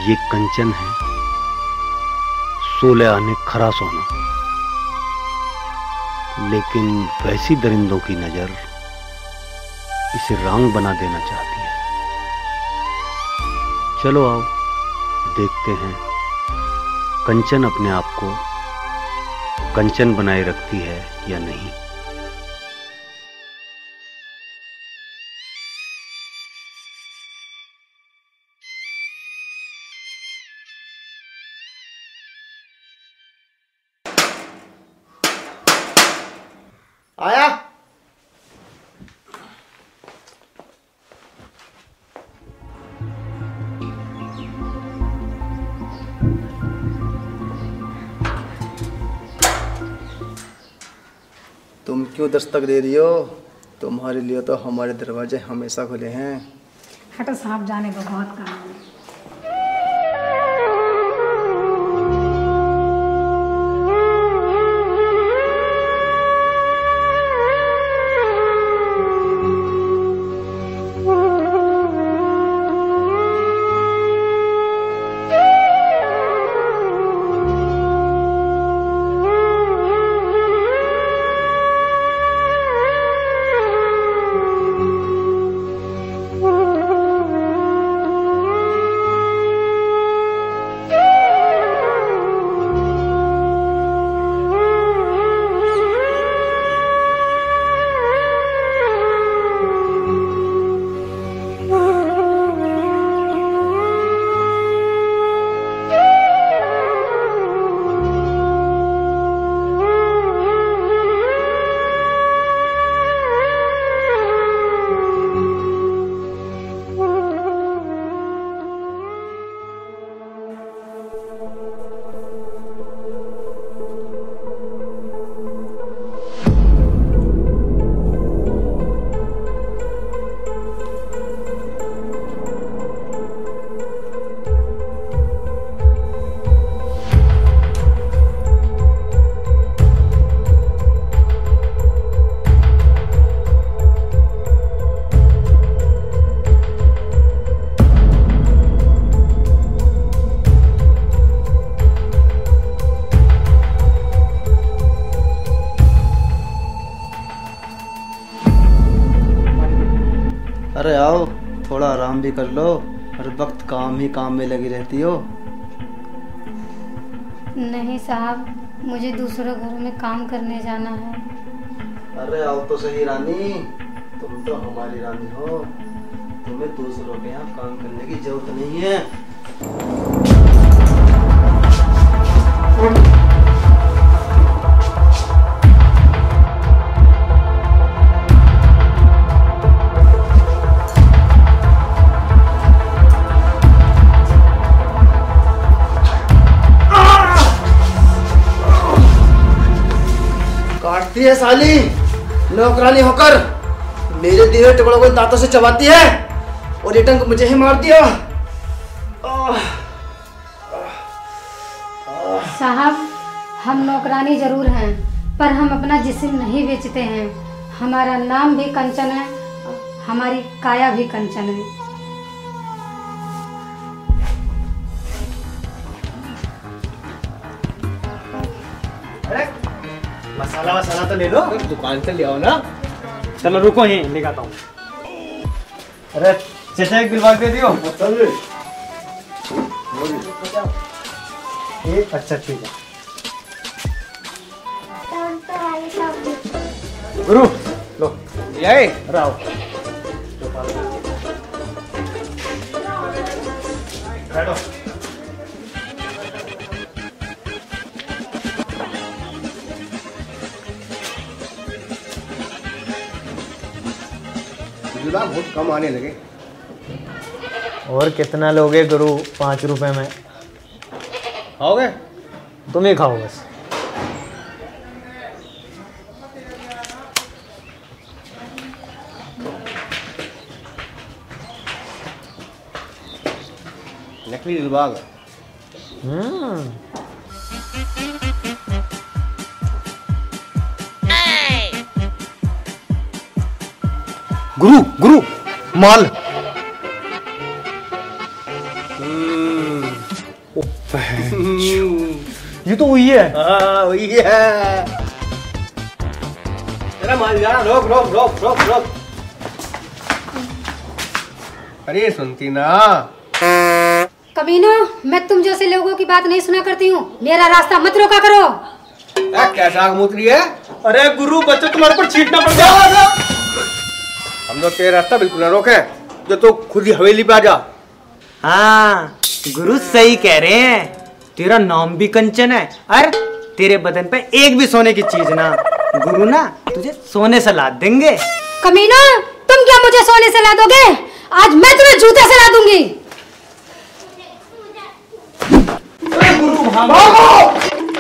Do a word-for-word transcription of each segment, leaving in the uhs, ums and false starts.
ये कंचन है, सोले आने खरा सोना, लेकिन वैसी दरिंदों की नजर इसे रांग बना देना चाहती है। चलो आओ देखते हैं कंचन अपने आप को कंचन बनाए रखती है या नहीं। आया? तुम क्यों दस्तक दे रही हो? तुम्हारे लिए तो हमारे दरवाजे हमेशा खुले हैं। हटो साहब, जाने को बहुत काम है। अरे आओ, थोड़ा आराम भी कर लो। हर वक्त काम ही काम में लगी रहती हो। नहीं साहब, मुझे दूसरों घरों में काम करने जाना है। अरे आओ तो सही रानी, तुम तो हमारी रानी हो। तुम्हें दूसरों के यहाँ काम करने की जरूरत नहीं है। काटती है साली, नौकरानी होकर मेरे दिए टुकड़ों को दांतों से चबाती है और ये टंक मुझे ही मार दिया। साहब, हम नौकरानी जरूर हैं, पर हम अपना जिस्म नहीं बेचते हैं। हमारा नाम भी कंचन है, हमारी काया भी कंचन है। मसाला वसाला तो ले लो, दुकान से ले आओ ना। चलो रुको, यहीं लेकर आता हूँ। अरे चाचा एक बिल बांट दे दियो। एक अच्छा ठीक है। गुरु लो ये आए राव। बैठो। बहुत कम आने लगे। और कितना लोगे गुरु? पाँच रुपए में खाओगे? तुम ही खाओ बस। नकली दिलबाग। हम्म गुरु गुरु माल। ये तो वही है। हाँ वही है। तेरा माल जा, रोक रोक रोक रोक रोक। अरे सुनती ना। कमीनो, मैं तुम जैसे लोगों की बात नहीं सुना करती हूँ, मेरा रास्ता मत रोका करो। कैसा मूत्री है? अरे गुरु बच्चों तुम्हारे पर छीटना पड़ गया। हम लोग तेरा रास्ता बिल्कुल ना रोके, जो तो खुद ही हवेली पे आ जा। हाँ गुरु सही कह रहे हैं, तेरा नाम भी कंचन है और तेरे बदन पे एक भी सोने की चीज ना, गुरु ना तुझे सोने से लाद देंगे। कमीनो, तुम क्या मुझे सोने से ला दोगे? आज मैं तुम्हें जूते से ला दूंगी। गुरु भागो।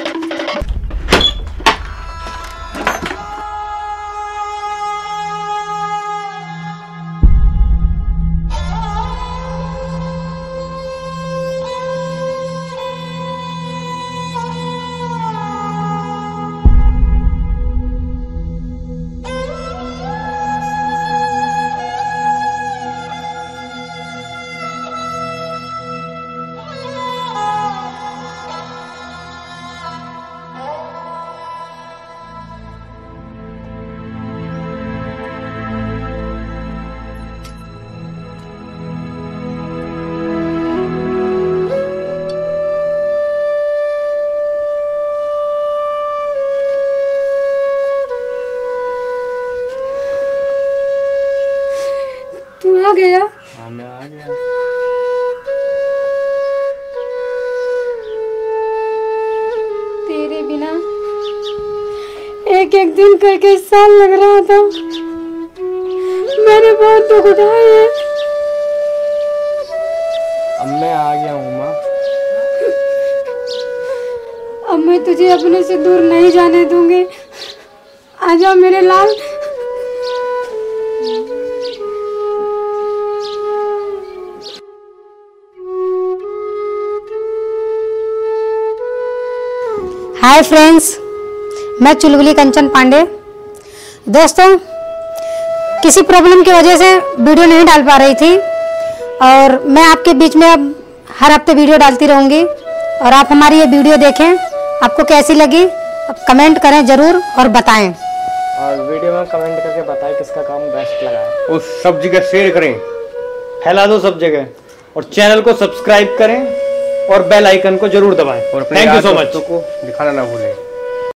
तू आ गया? हाँ मैं आ गया। तेरे बिना एक एक दिन करके साल लग रहा था। मैंने बहुत दुख उठाए हैं। अब मैं आ गया हूँ माँ। अब मैं तुझे अपने से दूर नहीं जाने दूंगी। आजा मेरे लाल। हाय फ्रेंड्स, मैं चुलबुली कंचन पांडे। दोस्तों, किसी प्रॉब्लम की वजह से वीडियो नहीं डाल पा रही थी और मैं आपके बीच में अब हर हफ्ते वीडियो डालती रहूँगी और आप हमारी ये वीडियो देखें। आपको कैसी लगी कमेंट करें ज़रूर और बताएं। और वीडियो में कमेंट करके बताएं किसका काम बेस्ट लगा है। उस सब जगह शेयर करें, फैला दो सब जगह और चैनल को सब्सक्राइब करें और बेल आइकन को जरूर दबाएं। और थैंक यू सो मच। को दिखाना ना भूलें।